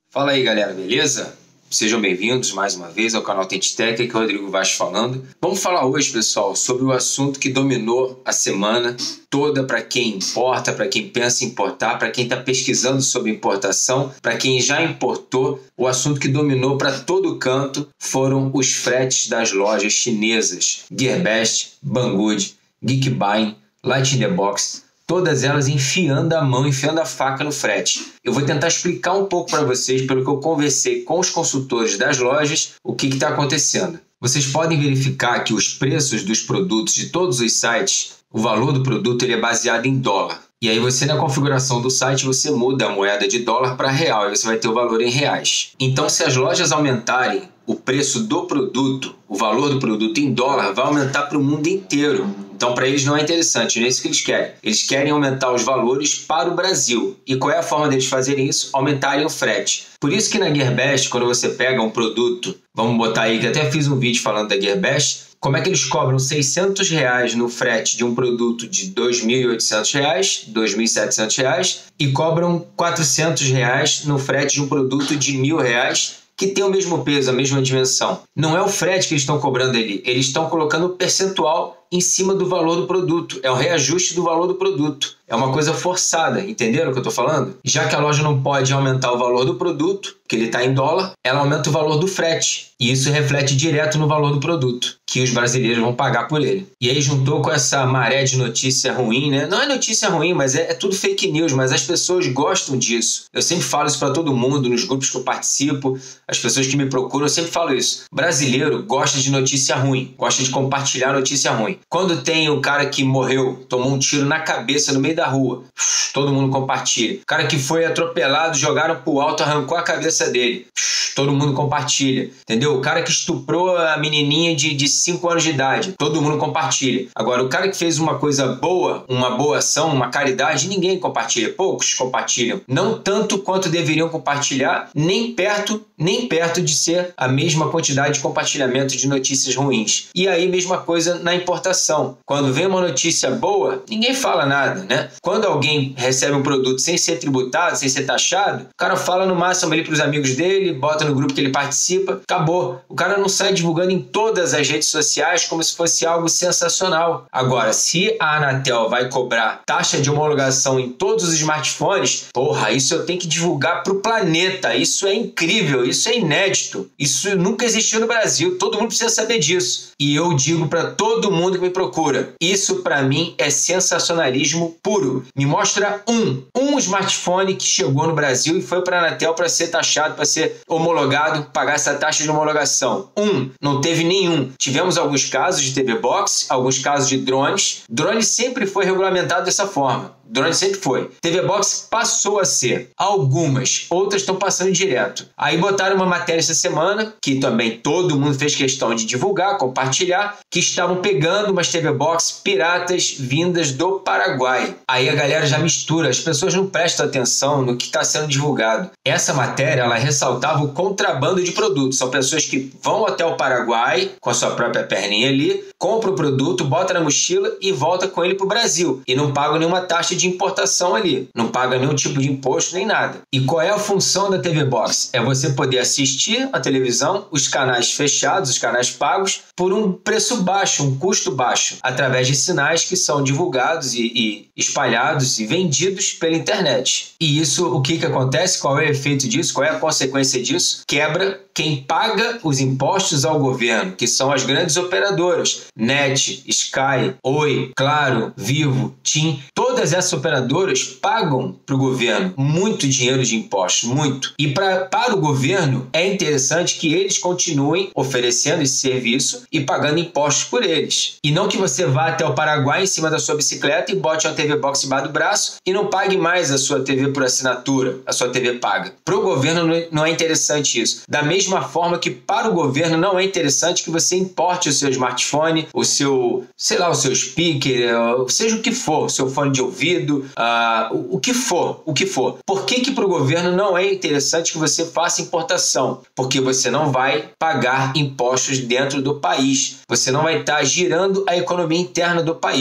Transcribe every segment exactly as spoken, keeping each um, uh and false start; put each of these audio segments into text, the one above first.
Fala aí, galera, beleza? Sejam bem-vindos mais uma vez ao canal TenTech, aqui é o Rodrigo Vaz falando. Vamos falar hoje, pessoal, sobre o assunto que dominou a semana toda para quem importa, para quem pensa em importar, para quem está pesquisando sobre importação, para quem já importou. O assunto que dominou para todo canto foram os fretes das lojas chinesas Gearbest, Banggood, Geekbuying, Light in the Box, todas elas enfiando a mão, enfiando a faca no frete. Eu vou tentar explicar um pouco para vocês, pelo que eu conversei com os consultores das lojas, o que está acontecendo. Vocês podem verificar que os preços dos produtos de todos os sites, o valor do produto ele é baseado em dólar. E aí você, na configuração do site, você muda a moeda de dólar para real e você vai ter o valor em reais. Então, se as lojas aumentarem o preço do produto, o valor do produto em dólar, vai aumentar para o mundo inteiro. Então, para eles não é interessante, não é isso que eles querem. Eles querem aumentar os valores para o Brasil. E qual é a forma deles fazerem isso? Aumentarem o frete. Por isso que na Gearbest, quando você pega um produto, vamos botar aí, que até fiz um vídeo falando da Gearbest, como é que eles cobram seiscentos reais no frete de um produto de dois mil e oitocentos reais, dois mil e setecentos reais, e cobram quatrocentos reais no frete de um produto de mil reais, que tem o mesmo peso, a mesma dimensão. Não é o frete que eles estão cobrando ali, eles estão colocando um percentual em cima do valor do produto. É o reajuste do valor do produto. É uma coisa forçada, entenderam o que eu estou falando? Já que a loja não pode aumentar o valor do produto, que ele está em dólar, ela aumenta o valor do frete. E isso reflete direto no valor do produto, que os brasileiros vão pagar por ele. E aí juntou com essa maré de notícia ruim, né? Não é notícia ruim, mas é, é tudo fake news, mas as pessoas gostam disso. Eu sempre falo isso para todo mundo, nos grupos que eu participo, as pessoas que me procuram, eu sempre falo isso. Brasileiro gosta de notícia ruim, gosta de compartilhar notícia ruim. Quando tem o cara que morreu, tomou um tiro na cabeça no meio da rua, todo mundo compartilha. O cara que foi atropelado, jogaram pro alto, arrancou a cabeça dele, todo mundo compartilha. Entendeu? O cara que estuprou a menininha de cinco anos de idade, todo mundo compartilha. Agora, o cara que fez uma coisa boa, uma boa ação, uma caridade, ninguém compartilha. Poucos compartilham. Não tanto quanto deveriam compartilhar, nem perto, nem perto de ser a mesma quantidade de compartilhamento de notícias ruins. E aí, mesma coisa na importação. Quando vem uma notícia boa, ninguém fala nada, né? Quando alguém recebe um produto sem ser tributado, sem ser taxado, o cara fala no máximo ali para os amigos dele, bota no grupo que ele participa, acabou. O cara não sai divulgando em todas as redes sociais como se fosse algo sensacional. Agora, se a Anatel vai cobrar taxa de homologação em todos os smartphones, porra, isso eu tenho que divulgar para o planeta. Isso é incrível, isso é inédito. Isso nunca existiu no Brasil, todo mundo precisa saber disso. E eu digo para todo mundo que me procura, isso para mim é sensacionalismo puro. Me mostra um, um smartphone que chegou no Brasil e foi para a Anatel para ser taxado, para ser homologado, pagar essa taxa de homologação. Um, não teve nenhum. Tivemos alguns casos de T V Box, alguns casos de drones. Drone sempre foi regulamentado dessa forma. Drone sempre foi. T V Box passou a ser. Algumas, outras estão passando direto. Aí botaram uma matéria essa semana, que também todo mundo fez questão de divulgar, compartilhar, que estavam pegando umas T V Box piratas vindas do Paraguai. Aí a galera já mistura, as pessoas não prestam atenção no que está sendo divulgado. Essa matéria, ela ressaltava o contrabando de produtos. São pessoas que vão até o Paraguai, com a sua própria perninha ali, compram o produto, bota na mochila e volta com ele para o Brasil. E não pagam nenhuma taxa de importação ali. Não paga nenhum tipo de imposto, nem nada. E qual é a função da T V Box? É você poder assistir a televisão, os canais fechados, os canais pagos, por um preço baixo, um custo baixo, através de sinais que são divulgados e, e espalhados e vendidos pela internet. E isso, o que que acontece? Qual é o efeito disso? Qual é a consequência disso? Quebra quem paga os impostos ao governo, que são as grandes operadoras. Net, Sky, Oi, Claro, Vivo, TIM, todas essas operadoras pagam para o governo muito dinheiro de impostos, muito. E pra, para o governo é interessante que eles continuem oferecendo esse serviço e pagando impostos por eles. E não que você vá até o Paraguai em cima da sua bicicleta e bote uma T V Box debaixo do braço e não pague mais a sua T V por assinatura, a sua T V paga. Para o governo não é interessante isso. Da mesma forma que para o governo não é interessante que você importe o seu smartphone, o seu, sei lá, o seu speaker, seja o que for, o seu fone de ouvido, uh, o, o que for, o que for. Por que que para o governo não é interessante que você faça importação? Porque você não vai pagar impostos dentro do país. Você não vai estar girando a economia interna do país.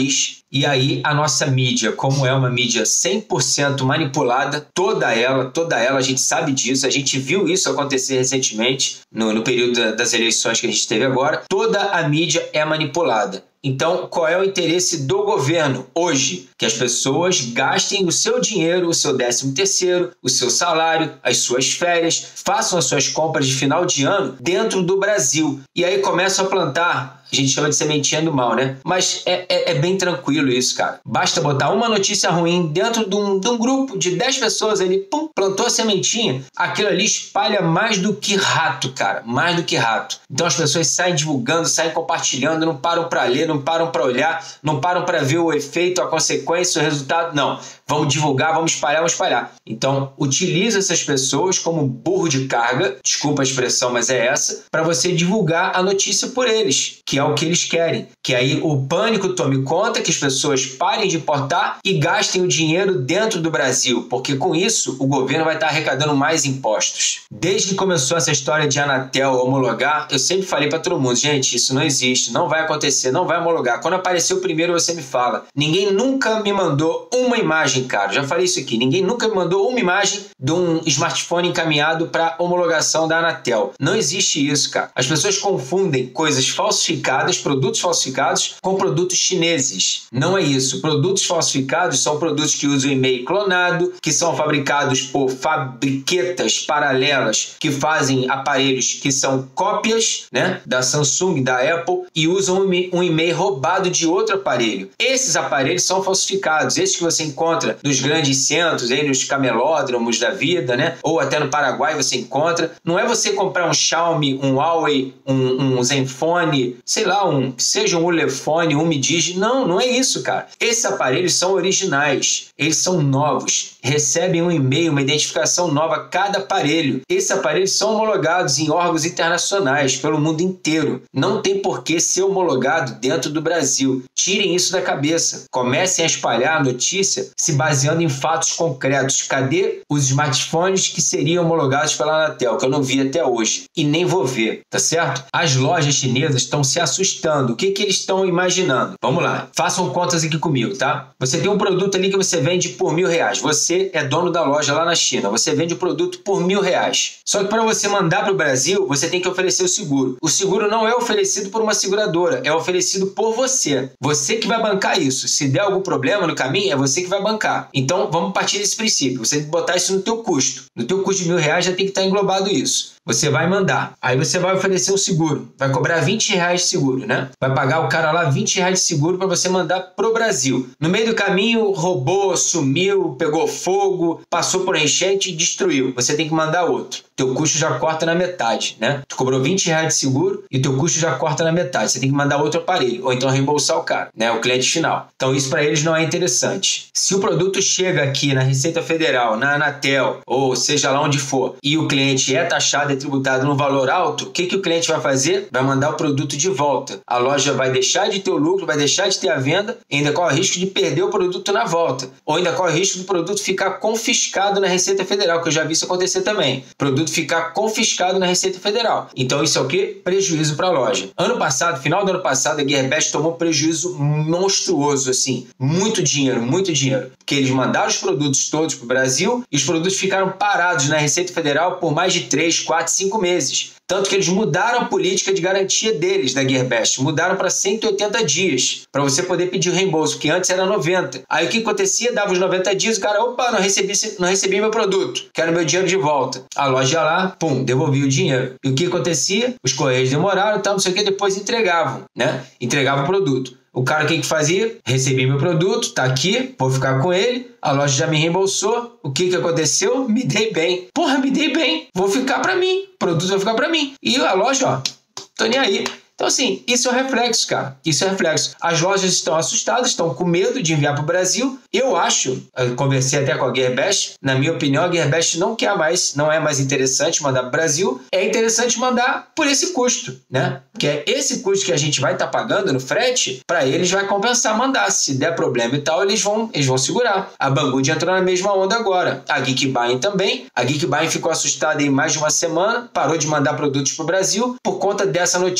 E aí a nossa mídia, como é uma mídia cem por cento manipulada, toda ela, toda ela, a gente sabe disso, a gente viu isso acontecer recentemente, no, no período das eleições que a gente teve agora, toda a mídia é manipulada. Então, qual é o interesse do governo hoje? Que as pessoas gastem o seu dinheiro, o seu décimo terceiro, o seu salário, as suas férias, façam as suas compras de final de ano dentro do Brasil. E aí começam a plantar, a gente chama de sementinha do mal, né? Mas é, é, é bem tranquilo isso, cara. Basta botar uma notícia ruim dentro de um, de um grupo de dez pessoas ali, pum, plantou a sementinha, aquilo ali espalha mais do que rato, cara, mais do que rato. Então as pessoas saem divulgando, saem compartilhando, não param para ler, não param para olhar, não param para ver o efeito, a consequência, o resultado, não. Vamos divulgar, vamos espalhar, vamos espalhar. Então, utiliza essas pessoas como burro de carga, desculpa a expressão, mas é essa, para você divulgar a notícia por eles, que é o que eles querem. Que aí o pânico tome conta, que as pessoas parem de importar e gastem o dinheiro dentro do Brasil, porque com isso o governo vai estar arrecadando mais impostos. Desde que começou essa história de Anatel homologar, eu sempre falei para todo mundo, gente, isso não existe, não vai acontecer, não vai homologar. Quando apareceu primeiro, você me fala. Ninguém nunca me mandou uma imagem, cara. Já falei isso aqui. Ninguém nunca me mandou uma imagem de um smartphone encaminhado para homologação da Anatel. Não existe isso, cara. As pessoas confundem coisas falsificadas, produtos falsificados, com produtos chineses. Não é isso. Produtos falsificados são produtos que usam e-mail clonado, que são fabricados por fabriquetas paralelas que fazem aparelhos que são cópias, né, da Samsung, da Apple, e usam um e-mail roubado de outro aparelho. Esses aparelhos são falsificados. Esses que você encontra nos grandes centros, aí nos camelódromos da vida, né? Ou até no Paraguai você encontra. Não é você comprar um Xiaomi, um Huawei, um, um Zenfone, sei lá, um, seja um Ulefone, um Midigi. Não, não é isso, cara. Esses aparelhos são originais. Eles são novos. Recebem um e-mail, uma identificação nova a cada aparelho. Esses aparelhos são homologados em órgãos internacionais pelo mundo inteiro. Não tem por que ser homologado dentro do Brasil. Tirem isso da cabeça. Comecem a espalhar a notícia se baseando em fatos concretos. Cadê os smartphones que seriam homologados pela Anatel, que eu não vi até hoje e nem vou ver, tá certo? As lojas chinesas estão se assustando. O que que eles estão imaginando? Vamos lá, façam contas aqui comigo, tá? Você tem um produto ali que você vende por mil reais. Você é dono da loja lá na China. Você vende o produto por mil reais. Só que para você mandar para o Brasil, você tem que oferecer o seguro. O seguro não é oferecido por uma seguradora, é oferecido por você. Você que vai bancar isso. Se der algum problema no caminho, é você que vai bancar. Então, vamos partir desse princípio. Você tem que botar isso no teu custo. No teu custo de mil reais já tem que estar englobado isso. Você vai mandar. Aí você vai oferecer o seguro. Vai cobrar vinte reais de seguro, né? Vai pagar o cara lá vinte reais de seguro para você mandar pro Brasil. No meio do caminho, roubou, sumiu, pegou fogo, passou por enchente e destruiu. Você tem que mandar outro. Teu custo já corta na metade, né? Tu cobrou vinte reais de seguro e teu custo já corta na metade. Você tem que mandar outro aparelho, ou então reembolsar o cara, né? O cliente final. Então isso para eles não é interessante. Se o produto chega aqui na Receita Federal, na Anatel, ou seja lá onde for, e o cliente é taxado, é tributado no valor alto, o que, que o cliente vai fazer? Vai mandar o produto de volta. A loja vai deixar de ter o lucro, vai deixar de ter a venda, e ainda corre o risco de perder o produto na volta. Ou ainda corre o risco do produto ficar confiscado na Receita Federal, que eu já vi isso acontecer também. O produto ficar confiscado na Receita Federal. Então isso é o quê? Prejuízo para a loja. Ano passado, final do ano passado, a Gearbest tomou um prejuízo monstruoso, assim. Muito dinheiro, muito dinheiro. Porque eles mandaram os produtos todos para o Brasil e os produtos ficaram parados na Receita Federal por mais de três, quatro, cinco meses. Tanto que eles mudaram a política de garantia deles, da Gearbest. Mudaram para cento e oitenta dias, para você poder pedir o reembolso, porque antes era noventa. Aí o que acontecia? Dava os noventa dias, o cara, opa, não recebi, não recebi meu produto, quero meu dinheiro de volta. A loja ia lá, pum, devolvia o dinheiro. E o que acontecia? Os correios demoraram, tal, não sei o que, depois entregavam, né? Entregavam o produto. O cara, o que que fazia? Recebi meu produto, tá aqui, vou ficar com ele, a loja já me reembolsou, o que que aconteceu? Me dei bem. Porra, me dei bem, vou ficar pra mim, o produto vai ficar pra mim. E a loja, ó, tô nem aí. Então, assim, isso é um reflexo, cara. Isso é um reflexo. As lojas estão assustadas, estão com medo de enviar para o Brasil. Eu acho, eu conversei até com a Gearbest, na minha opinião, a Gearbest não quer mais, não é mais interessante mandar para o Brasil. É interessante mandar por esse custo, né? Porque é esse custo que a gente vai estar tá pagando no frete, para eles vai compensar mandar. Se der problema e tal, eles vão, eles vão segurar. A Banggood entrou na mesma onda agora. A Geek Buying também. A Geek Buying ficou assustada em mais de uma semana, parou de mandar produtos para o Brasil por conta dessa notícia ridícula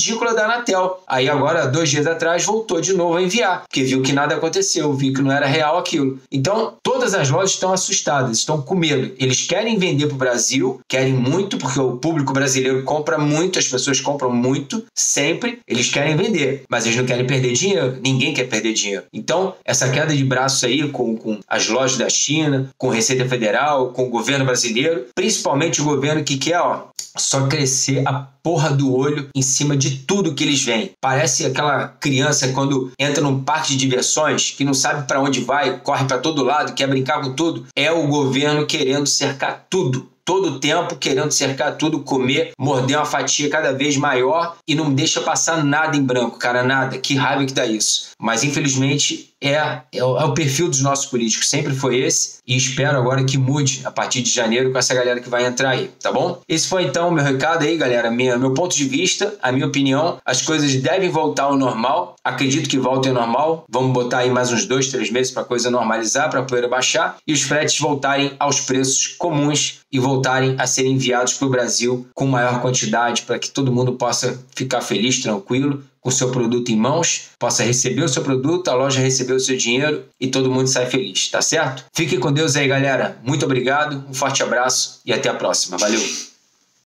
ridícula da Anatel. Aí agora, dois dias atrás, voltou de novo a enviar, porque viu que nada aconteceu, viu que não era real aquilo. Então, todas as lojas estão assustadas, estão com medo. Eles querem vender para o Brasil, querem muito, porque o público brasileiro compra muito, as pessoas compram muito, sempre. Eles querem vender, mas eles não querem perder dinheiro. Ninguém quer perder dinheiro. Então, essa queda de braço aí com, com as lojas da China, com Receita Federal, com o governo brasileiro, principalmente o governo que quer, ó, só crescer a porra do olho em cima de tudo que eles veem. Parece aquela criança quando entra num parque de diversões que não sabe para onde vai, corre para todo lado, quer brincar com tudo. É o governo querendo cercar tudo. Todo o tempo querendo cercar tudo, comer, morder uma fatia cada vez maior e não deixa passar nada em branco, cara, nada. Que raiva que dá isso. Mas, infelizmente, é, é, o, é o perfil dos nossos políticos. Sempre foi esse e espero agora que mude a partir de janeiro com essa galera que vai entrar aí, tá bom? Esse foi, então, o meu recado aí, galera. Minha, meu ponto de vista, a minha opinião. As coisas devem voltar ao normal. Acredito que voltem ao normal. Vamos botar aí mais uns dois, três meses para a coisa normalizar, para a poeira baixar e os fretes voltarem aos preços comuns e voltarem a serem enviados para o Brasil com maior quantidade para que todo mundo possa ficar feliz, tranquilo, com o seu produto em mãos, possa receber o seu produto, a loja receber o seu dinheiro e todo mundo sai feliz, tá certo? Fiquem com Deus aí, galera. Muito obrigado, um forte abraço e até a próxima. Valeu!